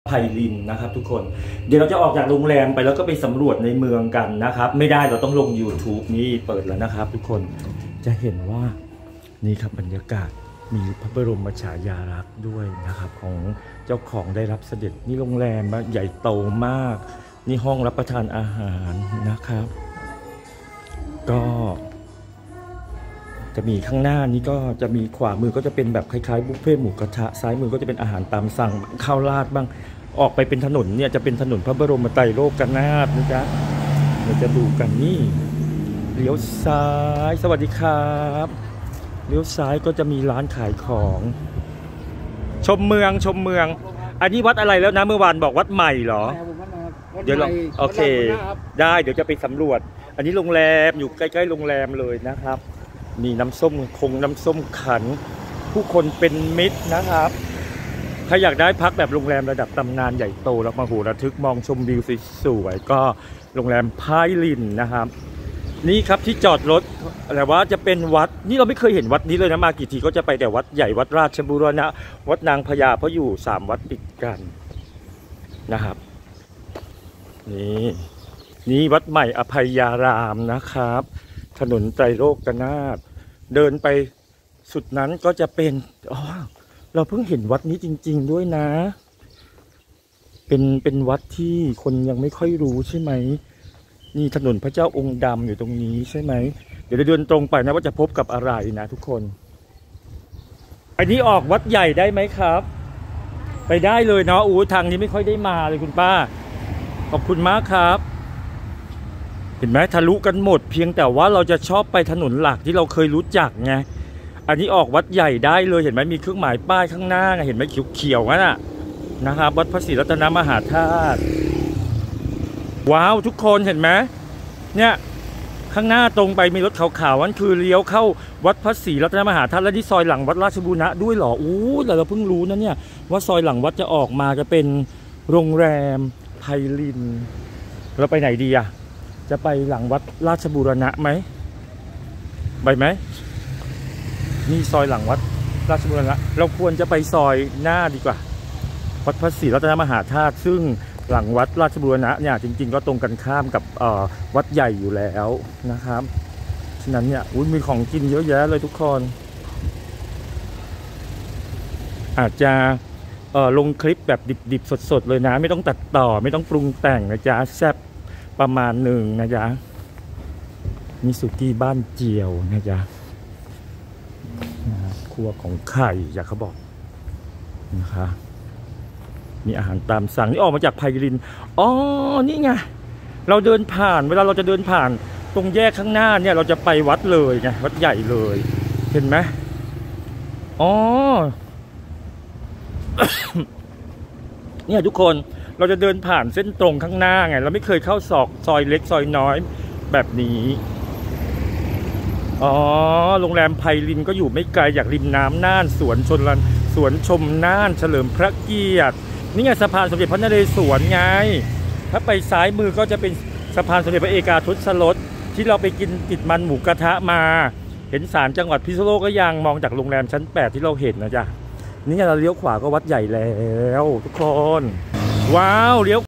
ไผ่ลินนะครับทุกคนเดี๋ยวเราจะออกจากโรงแรมไปแล้วก็ไปสำรวจในเมืองกันนะครับไม่ได้เราต้องลง YouTube นี่เปิดแล้วนะครับทุกคนจะเห็นว่านี่ครับบรรยากาศมีพระบรมฉายาลักษณ์ด้วยนะครับของเจ้าของได้รับเสด็จนี่โรงแรมใหญ่โตมากนี่ห้องรับประทานอาหารนะครับก็จะมีข้างหน้านี้ก็จะมีขวามือก็จะเป็นแบบคล้ายๆบุฟเฟ่หมูกระทะซ้ายมือก็จะเป็นอาหารตามสั่งข้าวราดบ้างออกไปเป็นถนนเนี่ยจะเป็นถนนพระบรมไตรโลกนาถนะจ๊ะเราจะดูกันนี่เลี้ยวซ้ายสวัสดีครับเลี้ยวซ้ายก็จะมีร้านขายของชมเมืองอันนี้วัดอะไรแล้วนะเมื่อวานบอกวัดใหม่เหรอเดี๋ยวเราโอเคได้เดี๋ยวจะไปสำรวจอันนี้โรงแรมอยู่ใกล้ๆโรงแรมเลยนะครับมีน้ำส้มน้ำส้มขันผู้คนเป็นมิตรนะครับถ้าอยากได้พักแบบโรงแรมระดับตำนานใหญ่โตแล้วมโหระทึกมองชมวิวสวยๆก็โรงแรมไผ่ลินนะครับนี่ครับที่จอดรถอะไรว่าจะเป็นวัดนี่เราไม่เคยเห็นวัดนี้เลยนะมากี่ทีก็จะไปแต่วัดใหญ่วัดราชบูรณะวัดนางพญาเพราะอยู่3วัดติดกันนะครับนี่วัดใหม่อภัยยารามนะครับถนนไตรโลกนาถเดินไปสุดนั้นก็จะเป็นเราเพิ่งเห็นวัดนี้จริงๆด้วยนะเป็นวัดที่คนยังไม่ค่อยรู้ใช่ไหมนี่ถนนพระเจ้าองค์ดำอยู่ตรงนี้ใช่ไหมเดี๋ยวเดินตรงไปนะว่าจะพบกับอะไรนะทุกคนอันนี้ออกวัดใหญ่ได้ไหมครับไปได้เลยเนาะทางนี้ไม่ค่อยได้มาเลยคุณป้าขอบคุณมากครับเห็นไหมทะลุกันหมดเพียงแต่ว่าเราจะชอบไปถนนหลักที่เราเคยรู้จักไงอันนี้ออกวัดใหญ่ได้เลยเห็นไหมมีเครื่องหมายป้ายข้างหน้าไงเห็นไหมเขียวๆนั่นน่ะนะครับวัดพระศรีรัตนมหาธาตุว้าวทุกคนเห็นไหมเนี่ยข้างหน้าตรงไปมีรถขาวๆนั่นคือเลี้ยวเข้าวัดพระศรีรัตนมหาธาตุและที่ซอยหลังวัดราชบูรณะด้วยเหรอเราเพิ่งรู้นะเนี่ยว่าซอยหลังวัดจะออกมาจะเป็นโรงแรมไผ่ลินเราไปไหนดีอะจะไปหลังวัดราชบูรณะไหมไปไหมนี่ซอยหลังวัดราชบูรณะเราควรจะไปซอยหน้าดีกว่าวัดพระศรีรัตนมหาธาตุซึ่งหลังวัดราชบูรณะเนี่ยจริงๆก็ตรงกันข้ามกับวัดใหญ่อยู่แล้วนะครับฉะนั้นเนี่ยมีของกินเยอะแยะเลยทุกคนอาจจะลงคลิปแบบดิบๆสดๆเลยนะไม่ต้องตัดต่อไม่ต้องปรุงแต่งนะจ๊ะแซ่บประมาณหนึ่งนะจ๊ะมีสุกี้บ้านเจียวนะจ๊ะครัวของไข่อยากเขาบอกนะคะมีอาหารตามสั่งนี่ออกมาจากไผ่ลินนี่ไงเราเดินผ่านเวลาเราจะเดินผ่านตรงแยกข้างหน้าเนี่ยเราจะไปวัดเลยไงวัดใหญ่เลยเห็นไหมเนี่ยทุกคนเราจะเดินผ่านเส้นตรงข้างหน้าไงเราไม่เคยเข้าซอยเล็กซอยน้อยแบบนี้โรงแรมไผ่ลินก็อยู่ไม่ไกลจากริมน้ำน่านสวนชมน่านเฉลิมพระเกียรตินี่ไงสะพานสมเด็จพระนเรศวรไงถ้าไปซ้ายมือก็จะเป็นสะพานสมเด็จพระเอกาทศรสที่เราไปกินติดมันหมูกระทะมาเห็นศาลจังหวัดพิษณุโลกก็ยังมองจากโรงแรมชั้น8ที่เราเห็นนะจ๊ะนี่เราเลี้ยวขวาก็วัดใหญ่แล้วทุกคนว้าวเลี้ยว